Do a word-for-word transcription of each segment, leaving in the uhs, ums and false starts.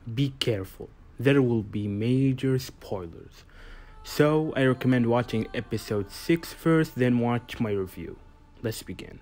be careful. There will be major spoilers. So I recommend watching episode six first, then watch my review. Let's begin.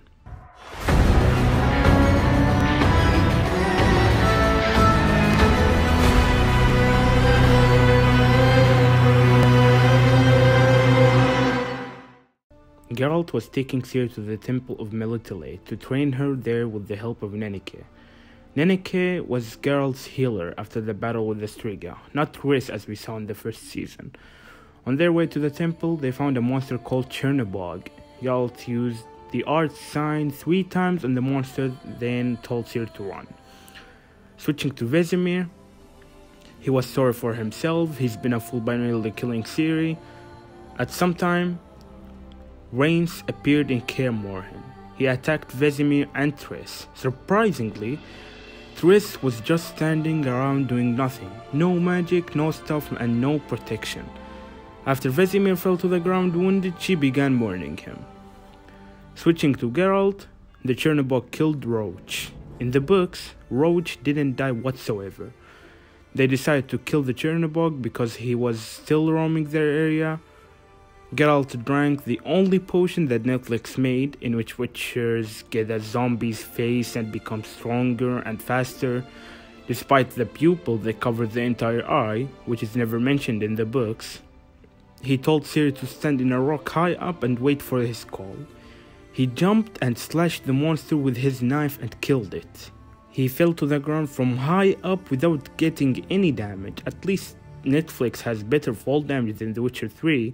Geralt was taking Ciri to the Temple of Melitele to train her there with the help of Nenneke. Nenneke was Geralt's healer after the battle with the Striga, not Triss as we saw in the first season. On their way to the temple, they found a monster called Chernobog. Geralt used the art sign three times on the monster, then told Ciri to run. Switching to Vesemir, he was sorry for himself. He's been a fool by nearly killing Ciri. At some time, Rains appeared in Kaer Morhen. He attacked Vesemir and Triss. Surprisingly, Triss was just standing around doing nothing. No magic, no stuff, and no protection. After Vesemir fell to the ground wounded, she began mourning him. Switching to Geralt, the Chernobog killed Roach. In the books, Roach didn't die whatsoever. They decided to kill the Chernobog because he was still roaming their area. Geralt drank the only potion that Netflix made, in which Witchers get a zombie's face and become stronger and faster. Despite the pupil that covers the entire eye, which is never mentioned in the books, he told Ciri to stand in a rock high up and wait for his call. He jumped and slashed the monster with his knife and killed it. He fell to the ground from high up without getting any damage. At least Netflix has better fall damage than The Witcher three.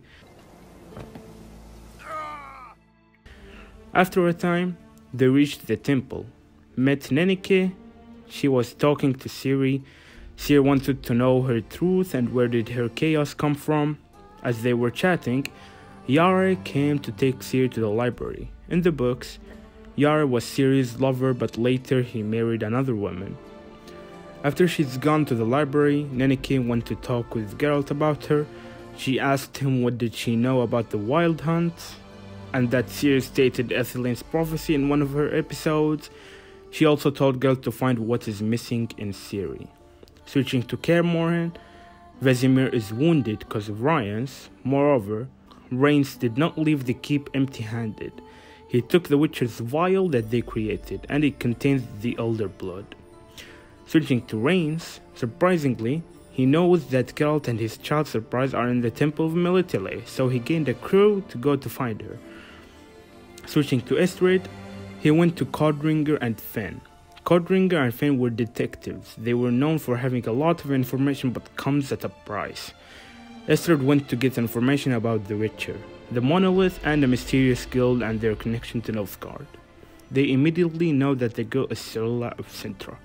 After a time, they reached the temple, met Nenneke. She was talking to Ciri. Ciri wanted to know her truth and where did her chaos come from. As they were chatting, Yare came to take Ciri to the library. In the books, Yare was Ciri's lover, but later he married another woman. After she's gone to the library, Nenneke went to talk with Geralt about her. She asked him what did she know about the Wild Hunt, and that Ciri stated Etheline's prophecy in one of her episodes. She also told Geralt to find what is missing in Ciri. Switching to Kaer Morhen, Vesemir is wounded because of Rience. Moreover, Rains did not leave the keep empty-handed. He took the Witcher's vial that they created, and it contains the Elder Blood. Switching to Rains, surprisingly, he knows that Geralt and his child Surprise are in the Temple of Melitele, so he gained a crew to go to find her. Switching to Estrid, he went to Codringer and Fen. Codringer and Fen were detectives. They were known for having a lot of information but comes at a price. Estrid went to get information about the Witcher, the Monolith, and the mysterious guild and their connection to Nilfgaard. They immediately know that the girl is Cirilla of Cintra.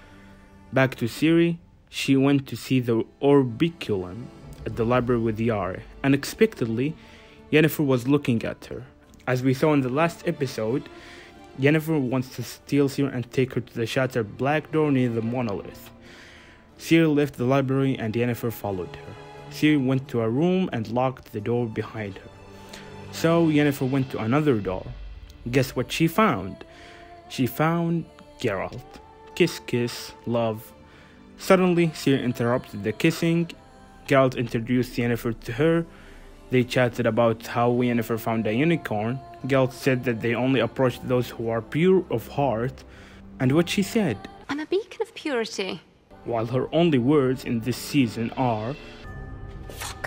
Back to Ciri, she went to see the Orbiculum at the library with Yare. Unexpectedly, Yennefer was looking at her. As we saw in the last episode, Yennefer wants to steal Ciri and take her to the shattered black door near the monolith. Ciri left the library and Yennefer followed her. Ciri went to a room and locked the door behind her. So Yennefer went to another door. Guess what she found? She found Geralt. Kiss kiss, love. Suddenly, Ciri interrupted the kissing. Geralt introduced Yennefer to her. They chatted about how Yennefer found a unicorn. Geralt said that they only approach those who are pure of heart. And what she said? I'm a beacon of purity. While her only words in this season are... Fuck.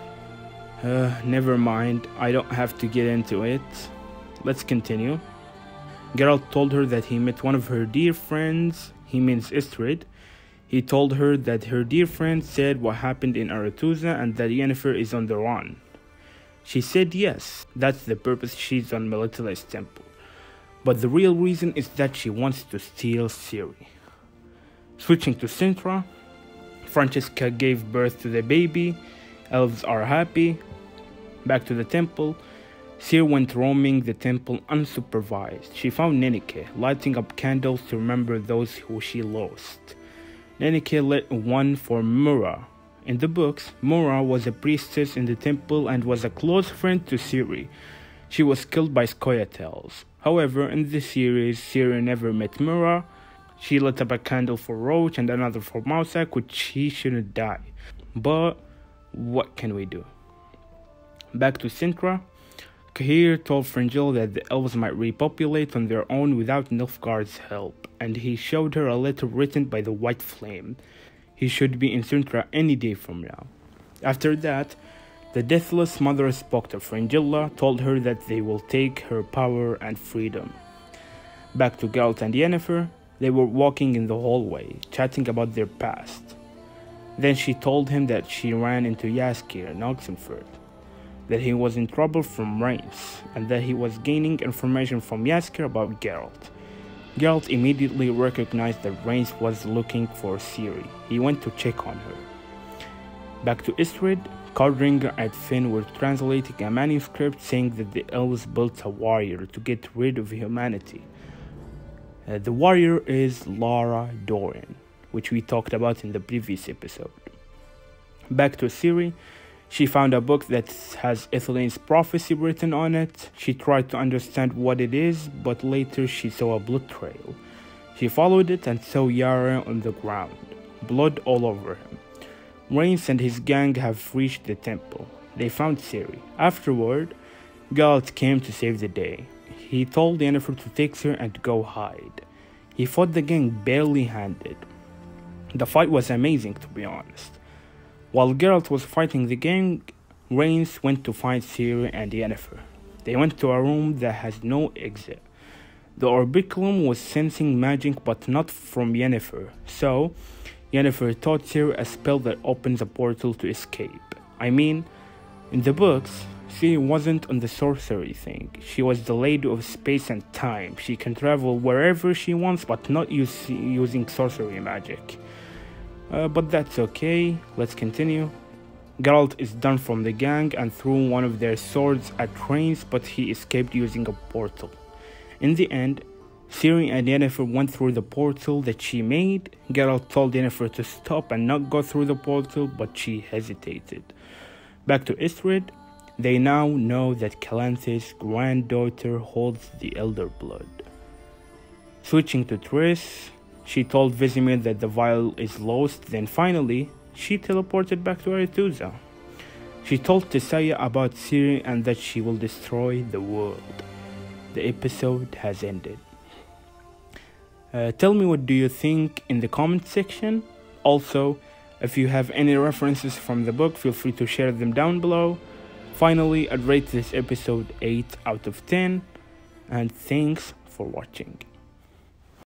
Uh, never mind, I don't have to get into it. Let's continue. Geralt told her that he met one of her dear friends. He means Istrid. He told her that her dear friend said what happened in Aretuza and that Yennefer is on the run. She said yes, that's the purpose she's on Melitele's temple. But the real reason is that she wants to steal Ciri. Switching to Cintra, Francesca gave birth to the baby. Elves are happy. Back to the temple, Ciri went roaming the temple unsupervised. She found Nenneke, lighting up candles to remember those who she lost. Nenneke lit one for Mura. In the books, Mura was a priestess in the temple and was a close friend to Ciri. She was killed by Scoia'taels. However, in this series, Ciri never met Mura. She lit up a candle for Roach and another for Mousak, which he shouldn't die. But what can we do? Back to Cintra. Cahir told Fringilla that the elves might repopulate on their own without Nilfgaard's help, and he showed her a letter written by the White Flame. He should be in Cintra any day from now. After that, the Deathless Mother spoke to Fringilla, told her that they will take her power and freedom. Back to Geralt and Yennefer, they were walking in the hallway, chatting about their past. Then she told him that she ran into Jaskier in Oxenfurt, that he was in trouble from Rains, and that he was gaining information from Jaskier about Geralt. Geralt immediately recognized that Rains was looking for Ciri. He went to check on her. Back to Istredd, Codringer and Finn were translating a manuscript saying that the elves built a warrior to get rid of humanity. Uh, the warrior is Lara Dorren, which we talked about in the previous episode. Back to Ciri, she found a book that has Ethelaine's prophecy written on it. She tried to understand what it is, but later she saw a blood trail. She followed it and saw Yara on the ground, blood all over him. Rains and his gang have reached the temple. They found Ciri. Afterward, Geralt came to save the day. He told Yennefer to take her and go hide. He fought the gang barely-handed. The fight was amazing, to be honest. While Geralt was fighting the gang, Rains went to find Ciri and Yennefer. They went to a room that has no exit. The Orbiculum was sensing magic but not from Yennefer, so Yennefer taught Ciri a spell that opens a portal to escape. I mean, in the books, Ciri wasn't on the sorcery thing. She was the lady of space and time. She can travel wherever she wants but not use, using sorcery magic. Uh, but that's okay, let's continue. Geralt is done from the gang and threw one of their swords at Rains, but he escaped using a portal. In the end, Ciri and Yennefer went through the portal that she made. Geralt told Yennefer to stop and not go through the portal, but she hesitated. Back to Istredd, they now know that Calanthe's granddaughter holds the Elder Blood. Switching to Triss, she told Vesemir that the vial is lost, then finally, she teleported back to Aretuza. She told Tissaia about Ciri and that she will destroy the world. The episode has ended. Uh, tell me what do you think in the comment section. Also, if you have any references from the book, feel free to share them down below. Finally, I'd rate this episode eight out of ten, and thanks for watching.